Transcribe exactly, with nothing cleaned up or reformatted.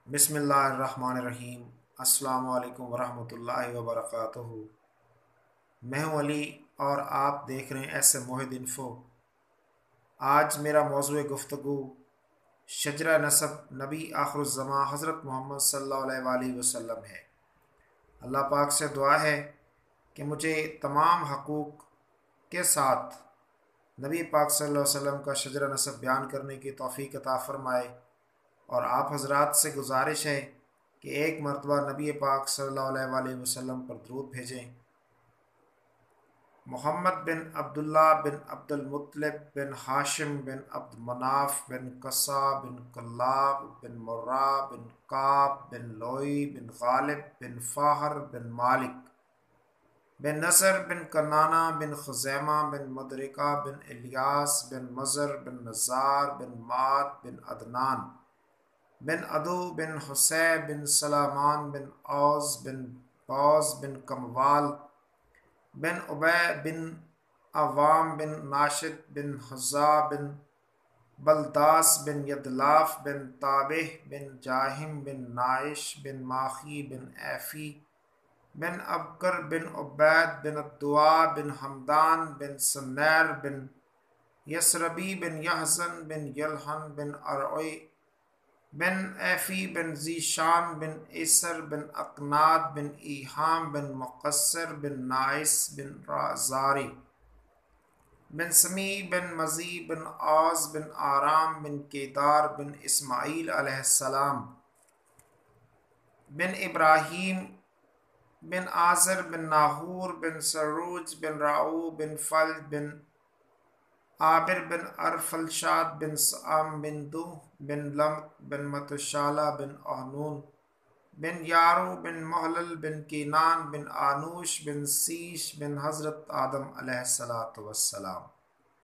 بسم اللہ الرحمن الرحیم۔ السلام علیکم ورحمۃ اللہ وبرکاتہ۔ میں ہوں علی اور آپ دیکھ رہے ہیں ایسے موحد انفو۔ آج میرا موضوع گفتگو شجرہ نسب نبی آخر الزماں حضرت محمد صلی اللہ علیہ وآلہ وسلم ہے۔ اللہ پاک سے دعا ہے کہ مجھے تمام حقوق کے ساتھ نبی پاک صلی اللہ علیہ وسلم کا شجرہ نسب بیان کرنے کی توفیق عطا فرمائے، اور آپ حضرات سے گزارش ہے کہ ایک مرتبہ نبی پاک صلی اللہ علیہ وآلہ وسلم پر درود بھیجیں۔ محمد بن عبداللہ بن عبد المطلب بن ہاشم بن عبد مناف بن قصا بن کلاب بن مرہ بن کعب بن لوئی بن غالب بن فاہر بن مالک بن نصر بن کنانہ بن خزیمہ بن مدرکہ بن الیاس بن مزر بن نزار بن ماد بن عدنان بن عدو بن حسین بن سلامان بن اوز بن باز بن کموال بن عبی بن عوام بن ناشد بن حزا بن بلداس بن یدلاف بن تابح بن جاہم بن نائش بن ماخی بن ایفی بن ابکر بن عبید بن الدعا بن حمدان بن سنیر بن یسربی بن یحزن بن یلحن بن ارعی بن ایفی بن ذیشان بن عیسر بن اقناد بن ایہام بن مقصر بن نائس بن رازاری بن سمی بن مزی بن آز بن آرام بن کیدار بن اسماعیل علیہ السلام بن ابراہیم بن آزر بن ناہور بن سروج بن راؤ بن فلج بن عابر بن ارفلشاد بن سعم بن دو بن لمق بن متشالہ بن احنون بن یارو بن محلل بن کینان بن آنوش بن سیش بن حضرت آدم علیہ السلام